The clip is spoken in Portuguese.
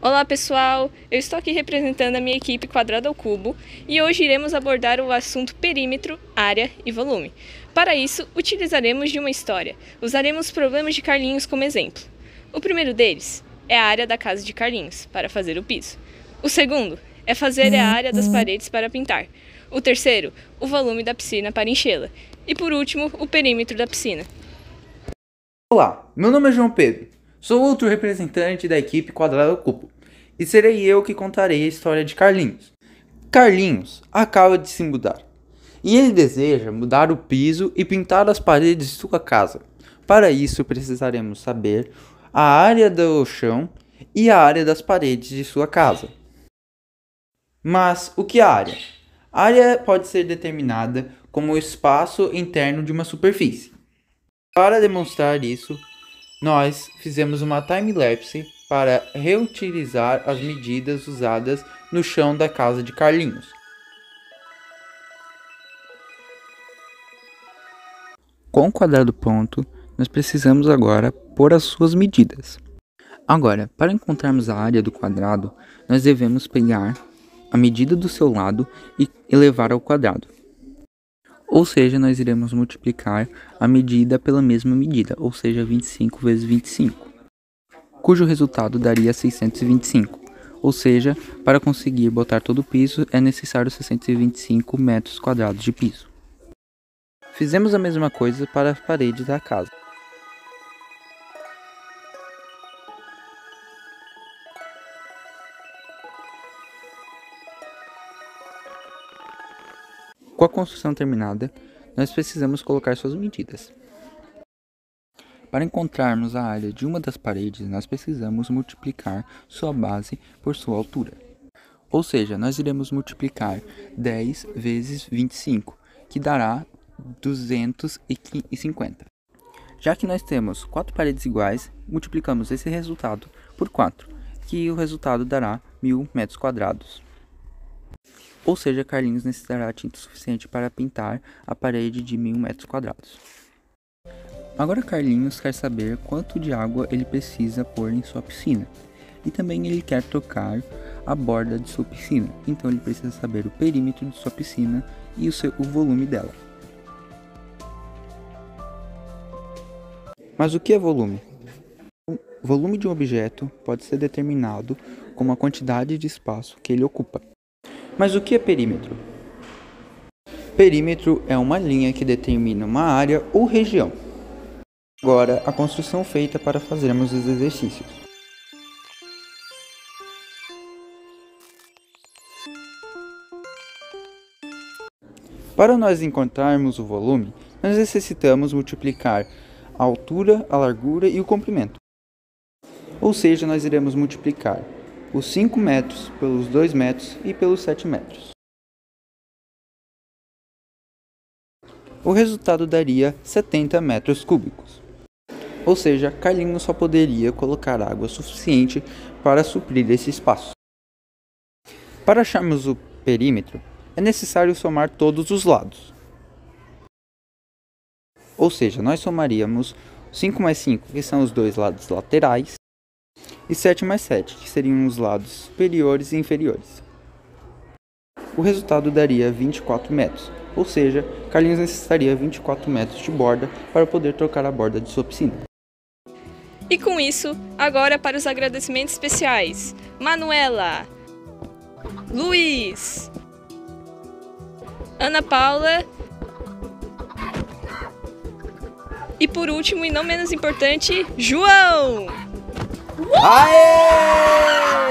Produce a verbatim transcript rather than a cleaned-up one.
Olá pessoal, eu estou aqui representando a minha equipe Quadrado ao Cubo e hoje iremos abordar o assunto perímetro, área e volume. Para isso, utilizaremos de uma história. Usaremos os problemas de Carlinhos como exemplo. O primeiro deles é a área da casa de Carlinhos, para fazer o piso. O segundo é fazer a área das paredes para pintar. O terceiro, o volume da piscina para enchê-la. E por último, o perímetro da piscina. Olá, meu nome é João Pedro, sou outro representante da equipe Quadrado ao Cubo e serei eu que contarei a história de Carlinhos. Carlinhos acaba de se mudar e ele deseja mudar o piso e pintar as paredes de sua casa. Para isso precisaremos saber a área do chão e a área das paredes de sua casa. Mas o que é a área? A área pode ser determinada como o espaço interno de uma superfície. Para demonstrar isso, nós fizemos uma time-lapse para reutilizar as medidas usadas no chão da casa de Carlinhos. Com o quadrado pronto, nós precisamos agora pôr as suas medidas. Agora, para encontrarmos a área do quadrado, nós devemos pegar a medida do seu lado e elevar ao quadrado. Ou seja, nós iremos multiplicar a medida pela mesma medida, ou seja, vinte e cinco vezes vinte e cinco, cujo resultado daria seiscentos e vinte e cinco. Ou seja, para conseguir botar todo o piso é necessário seiscentos e vinte e cinco metros quadrados de piso. Fizemos a mesma coisa para as paredes da casa. Com a construção terminada, nós precisamos colocar suas medidas. Para encontrarmos a área de uma das paredes, nós precisamos multiplicar sua base por sua altura. Ou seja, nós iremos multiplicar dez vezes vinte e cinco, que dará duzentos e cinquenta. Já que nós temos quatro paredes iguais, multiplicamos esse resultado por quatro, que o resultado dará mil metros quadrados. Ou seja, Carlinhos necessitará tinta suficiente para pintar a parede de mil metros quadrados. Agora Carlinhos quer saber quanto de água ele precisa pôr em sua piscina. E também ele quer trocar a borda de sua piscina. Então ele precisa saber o perímetro de sua piscina e o, seu, o volume dela. Mas o que é volume? O volume de um objeto pode ser determinado como a quantidade de espaço que ele ocupa. Mas o que é perímetro? Perímetro é uma linha que determina uma área ou região. Agora, a construção feita para fazermos os exercícios. Para nós encontrarmos o volume, nós necessitamos multiplicar a altura, a largura e o comprimento. Ou seja, nós iremos multiplicar os cinco metros pelos dois metros e pelos sete metros. O resultado daria setenta metros cúbicos. Ou seja, Carlinhos só poderia colocar água suficiente para suprir esse espaço. Para acharmos o perímetro, é necessário somar todos os lados. Ou seja, nós somaríamos cinco mais cinco, que são os dois lados laterais, e sete mais sete, que seriam os lados superiores e inferiores. O resultado daria vinte e quatro metros, ou seja, Carlinhos necessitaria vinte e quatro metros de borda para poder trocar a borda de sua piscina. E com isso, agora para os agradecimentos especiais. Manuela, Luiz, Ana Paula e por último e não menos importante, João! Aê!